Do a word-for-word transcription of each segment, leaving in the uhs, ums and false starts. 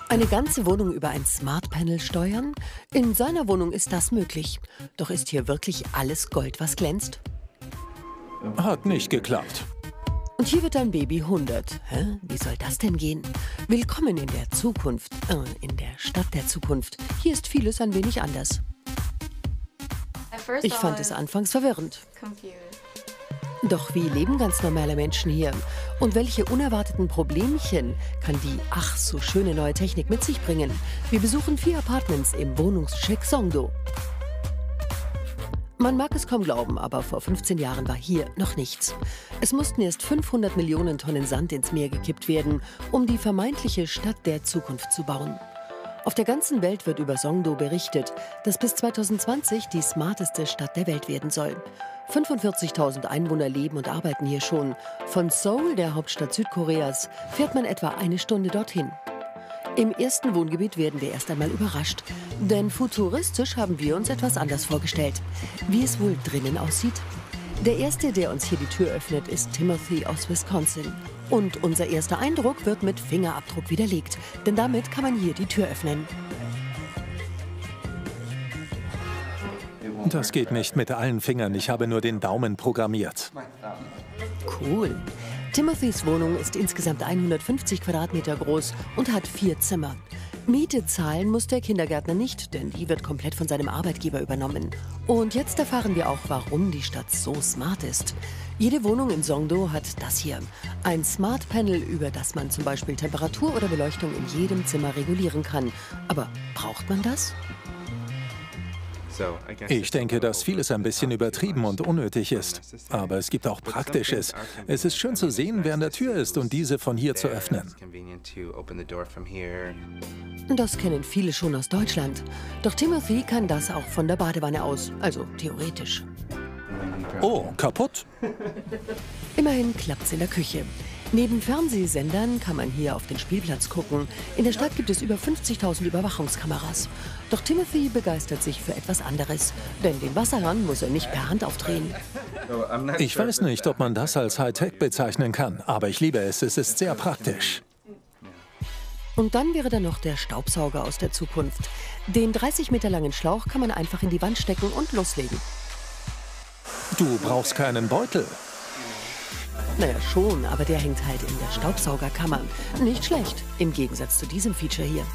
Eine ganze Wohnung über ein Smart Panel steuern? In seiner Wohnung ist das möglich. Doch ist hier wirklich alles Gold, was glänzt? Hat nicht geklappt. Und hier wird dein Baby hundert. Hä? Wie soll das denn gehen? Willkommen in der Zukunft, äh, in der Stadt der Zukunft. Hier ist vieles ein wenig anders. Ich fand es anfangs verwirrend. Doch wie leben ganz normale Menschen hier? Und welche unerwarteten Problemchen kann die ach so schöne neue Technik mit sich bringen? Wir besuchen vier Apartments im Wohnungscheck Songdo. Man mag es kaum glauben, aber vor fünfzehn Jahren war hier noch nichts. Es mussten erst fünfhundert Millionen Tonnen Sand ins Meer gekippt werden, um die vermeintliche Stadt der Zukunft zu bauen. Auf der ganzen Welt wird über Songdo berichtet, dass bis zweitausendzwanzig die smarteste Stadt der Welt werden soll. fünfundvierzigtausend Einwohner leben und arbeiten hier schon. Von Seoul, der Hauptstadt Südkoreas, fährt man etwa eine Stunde dorthin. Im ersten Wohngebiet werden wir erst einmal überrascht. Denn futuristisch haben wir uns etwas anders vorgestellt. Wie es wohl drinnen aussieht? Der Erste, der uns hier die Tür öffnet, ist Timothy aus Wisconsin. Und unser erster Eindruck wird mit Fingerabdruck widerlegt. Denn damit kann man hier die Tür öffnen. Das geht nicht mit allen Fingern. Ich habe nur den Daumen programmiert. Cool. Timothys Wohnung ist insgesamt hundertfünfzig Quadratmeter groß und hat vier Zimmer. Miete zahlen muss der Kindergärtner nicht, denn die wird komplett von seinem Arbeitgeber übernommen. Und jetzt erfahren wir auch, warum die Stadt so smart ist. Jede Wohnung in Songdo hat das hier. Ein Smart Panel, über das man zum Beispiel Temperatur oder Beleuchtung in jedem Zimmer regulieren kann. Aber braucht man das? Ich denke, dass vieles ein bisschen übertrieben und unnötig ist. Aber es gibt auch Praktisches. Es ist schön zu sehen, wer an der Tür ist und diese von hier zu öffnen. Das kennen viele schon aus Deutschland. Doch Timothy kann das auch von der Badewanne aus, also theoretisch. Oh, kaputt? Immerhin klappt's in der Küche. Neben Fernsehsendern kann man hier auf den Spielplatz gucken. In der Stadt gibt es über fünfzigtausend Überwachungskameras. Doch Timothy begeistert sich für etwas anderes. Denn den Wasserhahn muss er nicht per Hand aufdrehen. Ich weiß nicht, ob man das als Hightech bezeichnen kann. Aber ich liebe es. Es ist sehr praktisch. Und dann wäre da noch der Staubsauger aus der Zukunft. Den dreißig Meter langen Schlauch kann man einfach in die Wand stecken und loslegen. Du brauchst keinen Beutel. Naja, schon, aber der hängt halt in der Staubsaugerkammer. Nicht schlecht, im Gegensatz zu diesem Feature hier.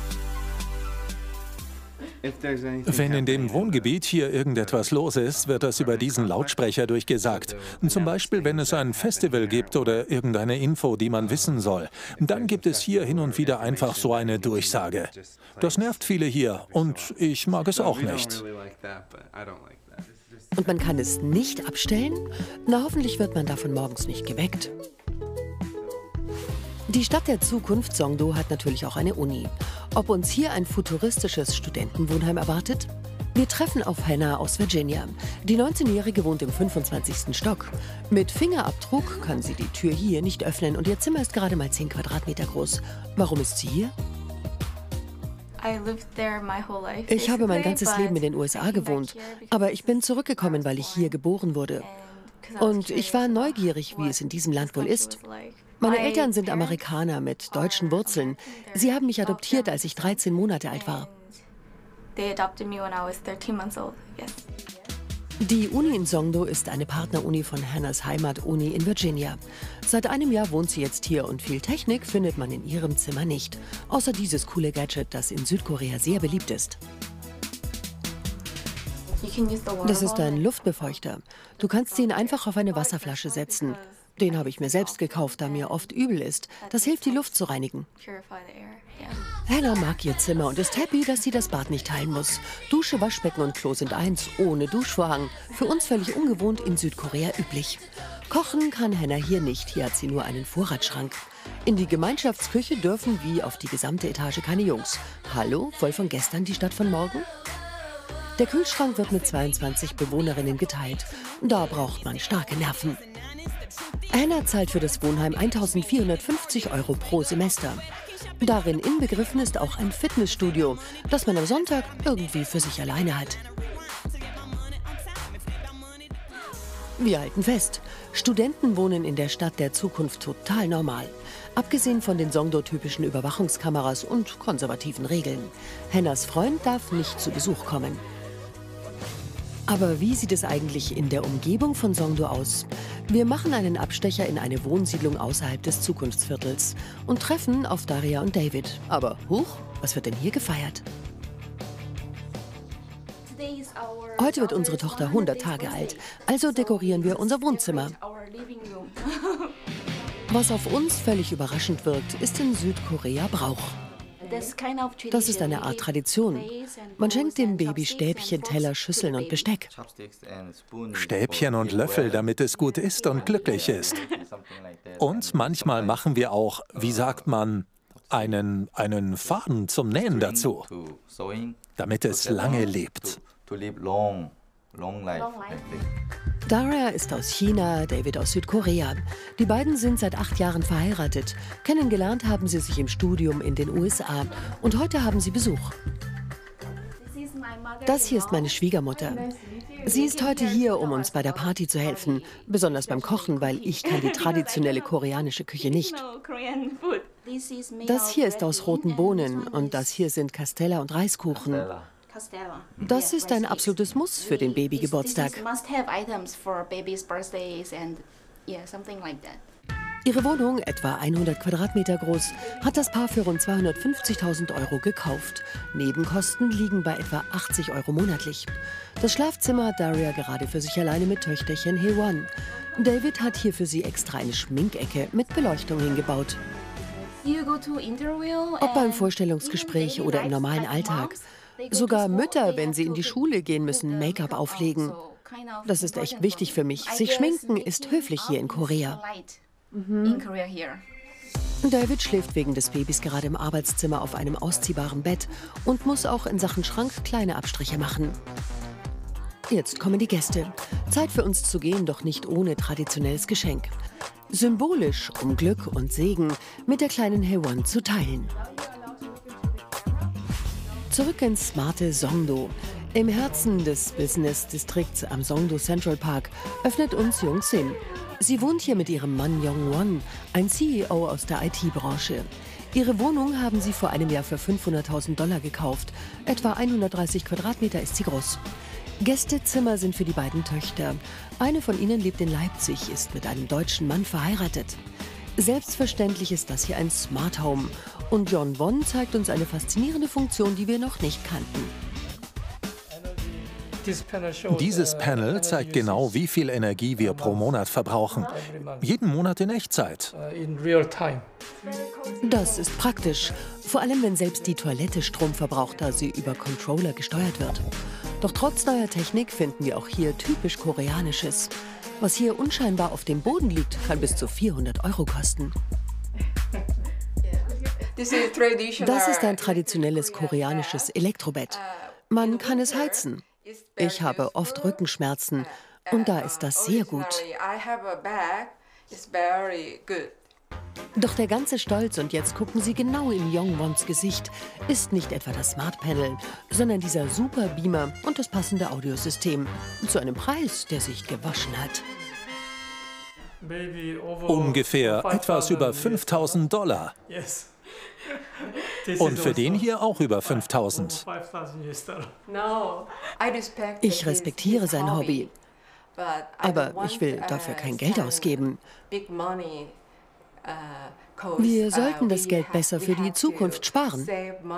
Wenn in dem Wohngebiet hier irgendetwas los ist, wird das über diesen Lautsprecher durchgesagt. Zum Beispiel, wenn es ein Festival gibt oder irgendeine Info, die man wissen soll. Dann gibt es hier hin und wieder einfach so eine Durchsage. Das nervt viele hier und ich mag es auch nicht. Und man kann es nicht abstellen? Na, hoffentlich wird man davon morgens nicht geweckt. Die Stadt der Zukunft Songdo hat natürlich auch eine Uni. Ob uns hier ein futuristisches Studentenwohnheim erwartet? Wir treffen auf Hannah aus Virginia. Die neunzehnjährige wohnt im fünfundzwanzigsten Stock. Mit Fingerabdruck kann sie die Tür hier nicht öffnen und ihr Zimmer ist gerade mal zehn Quadratmeter groß. Warum ist sie hier? Ich habe mein ganzes Leben in den U S A gewohnt, aber ich bin zurückgekommen, weil ich hier geboren wurde. Und ich war neugierig, wie es in diesem Land wohl ist. Meine Eltern sind Amerikaner mit deutschen Wurzeln. Sie haben mich adoptiert, als ich dreizehn Monate alt war. Die Uni in Songdo ist eine Partneruni von Hannahs Heimatuni in Virginia. Seit einem Jahr wohnt sie jetzt hier und viel Technik findet man in ihrem Zimmer nicht. Außer dieses coole Gadget, das in Südkorea sehr beliebt ist. Das ist ein Luftbefeuchter. Du kannst ihn einfach auf eine Wasserflasche setzen. Den habe ich mir selbst gekauft, da mir oft übel ist. Das hilft, die Luft zu reinigen. Hannah mag ihr Zimmer und ist happy, dass sie das Bad nicht teilen muss. Dusche, Waschbecken und Klo sind eins, ohne Duschvorhang. Für uns völlig ungewohnt, in Südkorea üblich. Kochen kann Hannah hier nicht, hier hat sie nur einen Vorratsschrank. In die Gemeinschaftsküche dürfen wie auf die gesamte Etage keine Jungs. Hallo, voll von gestern die Stadt von morgen? Der Kühlschrank wird mit zweiundzwanzig Bewohnerinnen geteilt. Da braucht man starke Nerven. Hannah zahlt für das Wohnheim eintausendvierhundertfünfzig Euro pro Semester. Darin inbegriffen ist auch ein Fitnessstudio, das man am Sonntag irgendwie für sich alleine hat. Wir halten fest, Studenten wohnen in der Stadt der Zukunft total normal. Abgesehen von den Songdo-typischen Überwachungskameras und konservativen Regeln. Hennas Freund darf nicht zu Besuch kommen. Aber wie sieht es eigentlich in der Umgebung von Songdo aus? Wir machen einen Abstecher in eine Wohnsiedlung außerhalb des Zukunftsviertels und treffen auf Daria und David. Aber huch, was wird denn hier gefeiert? Heute wird unsere Tochter hundert Tage alt, also dekorieren wir unser Wohnzimmer. Was auf uns völlig überraschend wirkt, ist in Südkorea Brauch. Das ist eine Art Tradition. Man schenkt dem Baby Stäbchen, Teller, Schüsseln und Besteck. Stäbchen und Löffel, damit es gut isst und glücklich ist. Und manchmal machen wir auch, wie sagt man, einen, einen Faden zum Nähen dazu, damit es lange lebt. Daria ist aus China, David aus Südkorea. Die beiden sind seit acht Jahren verheiratet. Kennengelernt haben sie sich im Studium in den U S A. Und heute haben sie Besuch. Das hier ist meine Schwiegermutter. Sie ist heute hier, um uns bei der Party zu helfen. Besonders beim Kochen, weil ich kann die traditionelle koreanische Küche nicht. Das hier ist aus roten Bohnen und das hier sind Castella und Reiskuchen. Das ist ein absolutes Muss für den Babygeburtstag. Ihre Wohnung, etwa hundert Quadratmeter groß, hat das Paar für rund zweihundertfünfzigtausend Euro gekauft. Nebenkosten liegen bei etwa achtzig Euro monatlich. Das Schlafzimmer hat Daria gerade für sich alleine mit Töchterchen Hewon. David hat hier für sie extra eine Schminkecke mit Beleuchtung hingebaut. Ob beim Vorstellungsgespräch oder im normalen Alltag. Sogar Mütter, wenn sie in die Schule gehen müssen, Make-up auflegen. Das ist echt wichtig für mich. Sich schminken ist höflich hier in Korea. Mhm. David schläft wegen des Babys gerade im Arbeitszimmer auf einem ausziehbaren Bett und muss auch in Sachen Schrank kleine Abstriche machen. Jetzt kommen die Gäste. Zeit für uns zu gehen, doch nicht ohne traditionelles Geschenk. Symbolisch, um Glück und Segen mit der kleinen Hewon zu teilen. Zurück ins smarte Songdo. Im Herzen des Business-Distrikts am Songdo Central Park öffnet uns Jung Sin. Sie wohnt hier mit ihrem Mann Yong-won, ein C E O aus der I T-Branche. Ihre Wohnung haben sie vor einem Jahr für fünfhunderttausend Dollar gekauft. Etwa hundertdreißig Quadratmeter ist sie groß. Gästezimmer sind für die beiden Töchter. Eine von ihnen lebt in Leipzig, ist mit einem deutschen Mann verheiratet. Selbstverständlich ist das hier ein Smart Home. Und Yong-won zeigt uns eine faszinierende Funktion, die wir noch nicht kannten. Dieses Panel zeigt genau, wie viel Energie wir pro Monat verbrauchen. Jeden Monat in Echtzeit. Das ist praktisch, vor allem wenn selbst die Toilette Strom verbraucht, da sie über Controller gesteuert wird. Doch trotz neuer Technik finden wir auch hier typisch Koreanisches. Was hier unscheinbar auf dem Boden liegt, kann bis zu vierhundert Euro kosten. Das ist ein traditionelles koreanisches Elektrobett. Man kann es heizen. Ich habe oft Rückenschmerzen und da ist das sehr gut. Doch der ganze Stolz, und jetzt gucken Sie genau in Yong-wons Gesicht, ist nicht etwa das Smart Panel, sondern dieser Super Beamer und das passende Audiosystem. Zu einem Preis, der sich gewaschen hat. Ungefähr etwas über fünftausend Dollar. Und für den hier auch über fünftausend. Ich respektiere sein Hobby, aber ich will dafür kein Geld ausgeben. Wir sollten das Geld besser für die Zukunft sparen.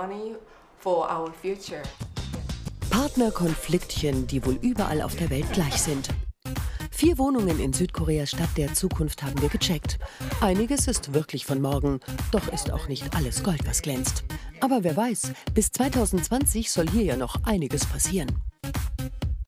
Partnerkonfliktchen, die wohl überall auf der Welt gleich sind. Vier Wohnungen in Südkoreas Stadt der Zukunft haben wir gecheckt. Einiges ist wirklich von morgen, doch ist auch nicht alles Gold, was glänzt. Aber wer weiß, bis zweitausendzwanzig soll hier ja noch einiges passieren.